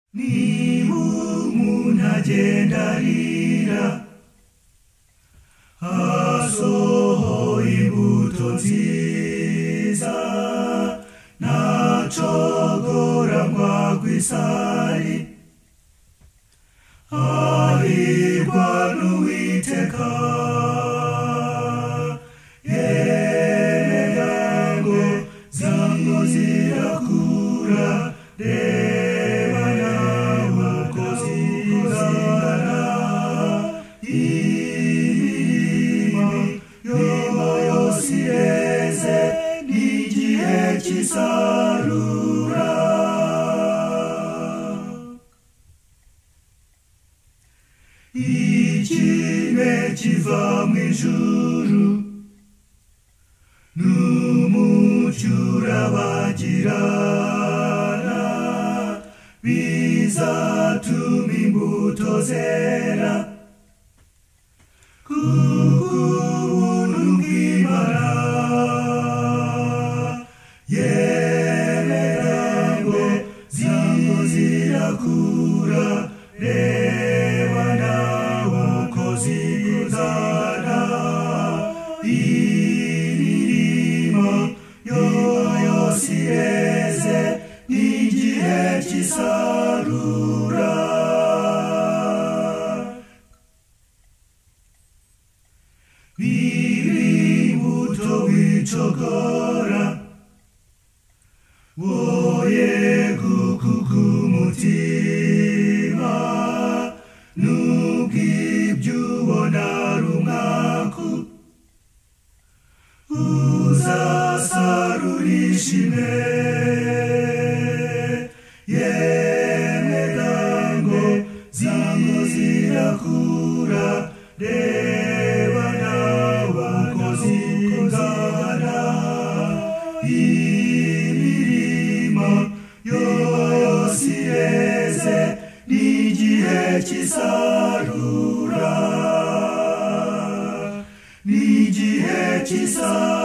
niba umuntu agenda arira asohoye imbuto nziza ntacogora ngo agwe isari hahirwa n'Uwiteka yewe zango zirakura reba nawe uko zingana imirimo yose ireze n'igihe cy'isarura ikime kiva mu ijuru n'umucyo urabagirana bizatuma imbuto zera kuko ubuntu bw'Imana yewe zango zirakura reba nawe uko zingana imirimo yose ireze n'igihe cy'isarura imbuto wicogora woye gukuka umutima nubwo ibyo ubona ari umwaku uzasarura ishimwe yemwe zango zirakura reba nawe uko zingana imirimo yose ireze n'igihe cy'isarura n'igihe cy'isarura